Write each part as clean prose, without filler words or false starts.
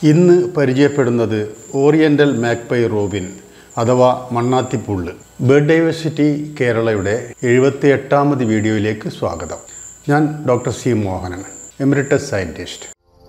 ഇന്ന് പരിചയപ്പെടുന്നത് oriental magpie robin അഥവാ മണ്ണാത്തി പുള്ള്. ബേർഡ് ഡൈവേഴ്സിറ്റി കേരളയുടെ 78ാമത് വീഡിയോയിലേക്ക് സ്വാഗതം. ഞാൻ doctor C Mohanan, emeritus scientist.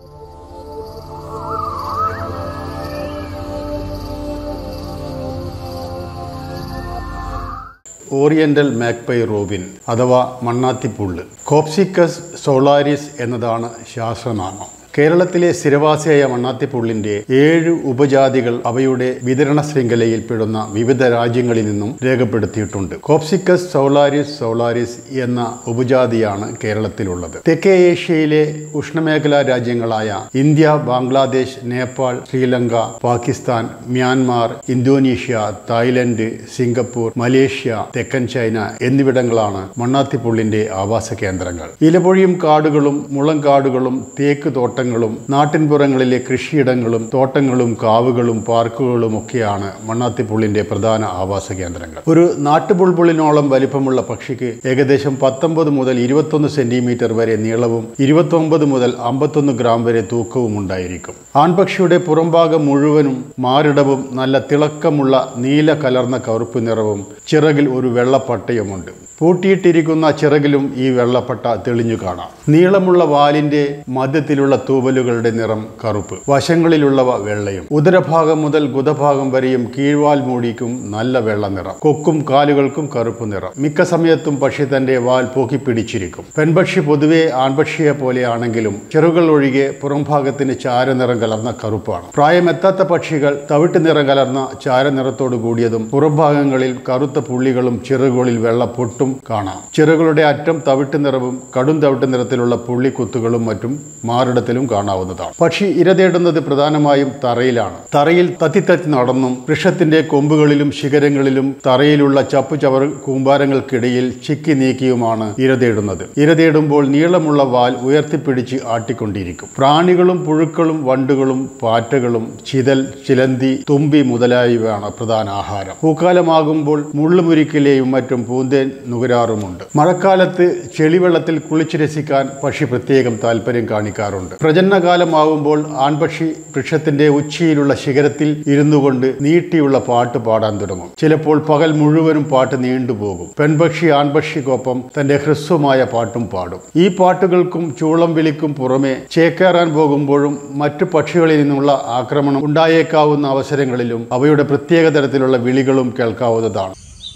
Oriental magpie robin അഥവാ മണ്ണാത്തി പുള്ള്. കോപ്സിക്കസ് സൗലാരിസ് എന്നതാണ് ശാസ്ത്രനാമം. കേരളത്തിലെ സ്ഥിരവാസിയായ മണ്ണാത്തിപ്പുള്ളിന്റെ 7 ഉപജാതികൾ അവയുടെ വിതരണ ശൃംഖലയിൽപ്പെടുന്ന വിവിധ രാജ്യങ്ങളിൽ നിന്നും രേഖപ്പെടുത്തിയിട്ടുണ്ട്. കോപ്സിക്കസ് സൗലാരിസ് എന്ന ഉപജാതിയാണ് കേരളത്തിലുള്ളത്. തെക്കേ ഏഷ്യയിലെ ഉഷ്ണമേഖലാ രാജ്യങ്ങളായ India, Bangladesh, Nepal, Sri Lanka, Pakistan, Myanmar, Indonesia, Thailand, Singapore, Malaysia, തെക്കൻ ചൈന എന്നിവിടങ്ങളാണ് മണ്ണാത്തിപ്പുള്ളിന്റെ ആവാസ കേന്ദ്രങ്ങൾ. ഇലപൊഴിയും കാടുകളും മുളം കാടുകളും തേക്ക് തോട്ടങ്ങളും നാട്ടിൻപുറങ്ങളിലെ കൃഷിയിടങ്ങളും തോട്ടങ്ങളും കാവുകളും പാർക്കുകളും ഒക്കെയാണ് മണ്ണാത്തിപ്പുള്ളിന്റെ പ്രധാന ആവാസ കേന്ദ്രങ്ങൾ. ഒരു നാട്ടുബുൾബുളിനോളം വലിപ്പമുള്ള പക്ഷിക്ക് ഏകദേശം 19 മുതൽ 21 സെന്റിമീറ്റർ വരെ നീളവും 29 മുതൽ 51 ഗ്രാം വരെ തൂക്കവും ഉണ്ടായിരിക്കും. ആൺപക്ഷിയുടെ പുറംഭാഗം മുഴുവനും മാറിടവും നല്ല തിളക്കമുള്ള നീല കലർന്ന കറുപ്പ് നിറവും ചിറകിൽ ഒരു വെള്ളപ്പട്ടയുമുണ്ട്. പൂട്ടിയിട്ടിരിക്കുന്ന ചിറകിലും ഈ വെള്ളപ്പട്ട തെളിഞ്ഞു കാണാം. നീളമുള്ള വാലിന്റെ മധ്യത്തിലുള്ള തൂവലുകളുടെ നിറം കറുപ്പ്, വശങ്ങളിലുള്ളവ വെള്ളയും. ഉദരഭാഗം മുതൽ ഗുദഭാഗം വരെയും കീഴ്വാൽ മൂടിക്കും നല്ല വെള്ള നിറം. കൊക്കും കാലുകൾക്കും കറുപ്പ് നിറം. മിക്ക സമയത്തും പക്ഷി തന്റെ വാൽ പൊക്കിപ്പിടിച്ചിരിക്കും. പെൺപക്ഷി പൊതുവെ ആൺപക്ഷിയെ പോലെയാണെങ്കിലും ചെറുകൾ ഒഴികെ പുറംഭാഗത്തിന് ചാരനിറം കലർന്ന കറുപ്പാണ്. പ്രായമെത്താത്ത പക്ഷികൾ തവിട്ട് നിറം കലർന്ന ചാരനിറത്തോടു കൂടിയതും പുറംഭാഗങ്ങളിൽ കറുത്ത പുള്ളികളും ചിറകുകളിൽ വെള്ള പൊട്ടും കാണാം. ചിറകുകളുടെ അറ്റം തവിട്ട് നിറവും കടും തവിട്ട് നിറത്തിലുള്ള പുള്ളിക്കുത്തുകളും മറ്റും മാറിടത്തിലും കാണാവുന്നതാണ്. പക്ഷി ഇര തേടുന്നത് പ്രധാനമായും തറയിലാണ്. തറയിൽ തത്തി നടന്നും വൃക്ഷത്തിന്റെ കൊമ്പുകളിലും ശിഖരങ്ങളിലും തറയിലുള്ള ചപ്പുചവർ കൂമ്പാരങ്ങൾക്കിടയിൽ ചിക്കി നീക്കിയുമാണ് ഇര തേടുന്നത്. ഇര തേടുമ്പോൾ നീളമുള്ള വാൽ ഉയർത്തിപ്പിടിച്ച് ആട്ടിക്കൊണ്ടിരിക്കും. പ്രാണികളും പുഴുക്കളും വണ്ടുകളും പാറ്റകളും ചിതൽ, ചിലന്തി, തുമ്പി മുതലായവയാണ് പ്രധാന ആഹാരം. പൂക്കാലമാകുമ്പോൾ മുള്ളുമുരിക്കിലെയും മറ്റും പൂന്തേൻ നുകരാറുമുണ്ട്. മഴക്കാലത്ത് ചെളിവെള്ളത്തിൽ കുളിച്ചു രസിക്കാൻ പക്ഷി പ്രത്യേകം താല്പര്യം കാണിക്കാറുണ്ട്. പ്രജനനകാലമാകുമ്പോൾ ആൺപക്ഷി വൃക്ഷത്തിന്റെ ഉച്ചിയിലുള്ള ശിഖരത്തിൽ ഇരുന്നുകൊണ്ട് നീട്ടിയുള്ള പാട്ട് പാടാൻ തുടങ്ങും. ചിലപ്പോൾ പകൽ മുഴുവനും പാട്ട് നീണ്ടുപോകും. പെൺപക്ഷി ആൺപക്ഷിക്കൊപ്പം തന്റെ ഹ്രസ്വമായ പാട്ടും പാടും. ഈ പാട്ടുകൾക്കും ചൂളം വിളിക്കും പുറമെ ചേക്കേറാൻ പോകുമ്പോഴും മറ്റു പക്ഷികളിൽ നിന്നുള്ള ആക്രമണം ഉണ്ടായേക്കാവുന്ന അവസരങ്ങളിലും അവയുടെ പ്രത്യേക തരത്തിലുള്ള വിളികളും കേൾക്കാവുന്നതാണ്.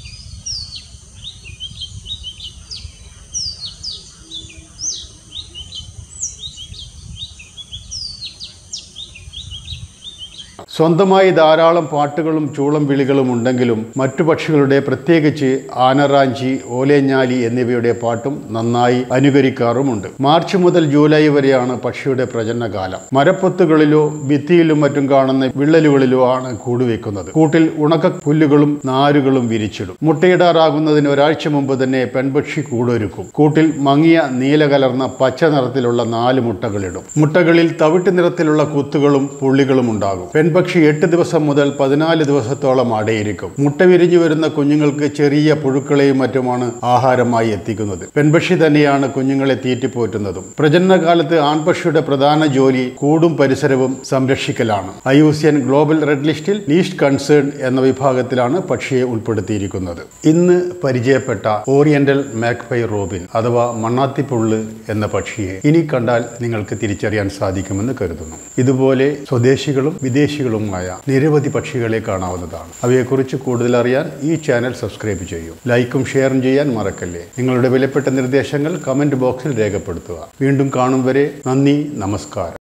സ്വന്തമായി ധാരാളം പാട്ടുകളും ചൂളം വിളികളും ഉണ്ടെങ്കിലും മറ്റു പക്ഷികളുടെ, പ്രത്യേകിച്ച് ആനറാഞ്ചി, ഓലേഞ്ഞാലി എന്നിവയുടെ പാട്ടും നന്നായി അനുകരിക്കാറുമുണ്ട്. മാർച്ച് മുതൽ ജൂലൈ വരെയാണ് പക്ഷിയുടെ പ്രജനനകാലം. മരപ്പൊത്തുകളിലോ ഭിത്തിയിലും മറ്റും കാണുന്ന വിള്ളലുകളിലോ ആണ് കൂടുവെക്കുന്നത്. കൂട്ടിൽ ഉണക്ക പുല്ലുകളും നാരുകളും വിരിച്ചിടും. മുട്ടയിടാറാകുന്നതിന് ഒരാഴ്ച മുമ്പ് തന്നെ പെൺപക്ഷി കൂടൊരുക്കും. കൂട്ടിൽ മങ്ങിയ നീല കലർന്ന പച്ച നിറത്തിലുള്ള 4 മുട്ടകളിടും. മുട്ടകളിൽ തവിട്ട് നിറത്തിലുള്ള കുത്തുകളും പുള്ളികളും ഉണ്ടാകും. പെൺപക്ഷി 8 ദിവസം മുതൽ 14 ദിവസത്തോളം അടയിരിക്കും. മുട്ട വിരിഞ്ഞു വരുന്ന കുഞ്ഞുങ്ങൾക്ക് ചെറിയ പുഴുക്കളെയും മറ്റുമാണ് ആഹാരമായി എത്തിക്കുന്നത്. പെൺപക്ഷി തന്നെയാണ് കുഞ്ഞുങ്ങളെ തീറ്റിപ്പോറ്റുന്നതും. പ്രജനനകാലത്ത് ആൺപക്ഷിയുടെ പ്രധാന ജോലി കൂടും പരിസരവും സംരക്ഷിക്കലാണ്. IUCN ഗ്ലോബൽ റെഡ് ലിസ്റ്റിൽ ലീസ്റ്റ് കൺസേൺ എന്ന വിഭാഗത്തിലാണ് പക്ഷിയെ ഉൾപ്പെടുത്തിയിരിക്കുന്നത്. ഇന്ന് പരിചയപ്പെട്ട ഓറിയന്റൽ മാഗ്പൈ റോബിൻ അഥവാ മണ്ണാത്തിപ്പുള്ള് എന്ന പക്ഷിയെ ഇനി കണ്ടാൽ നിങ്ങൾക്ക് തിരിച്ചറിയാൻ സാധിക്കുമെന്ന് കരുതുന്നു. ഇതുപോലെ സ്വദേശികളും വിദേശികളുമായ നിരവധി പക്ഷികളെ കാണാവുന്നതാണ്. അവയെക്കുറിച്ച് കൂടുതൽ അറിയാൻ ഈ ചാനൽ സബ്സ്ക്രൈബ് ചെയ്യൂ. ലൈക്കും ഷെയറും ചെയ്യാൻ മറക്കല്ലേ. നിങ്ങളുടെ വിലപ്പെട്ട നിർദ്ദേശങ്ങൾ കമന്റ് ബോക്സിൽ രേഖപ്പെടുത്തുക. വീണ്ടും കാണും വരെ നന്ദി, നമസ്കാരം.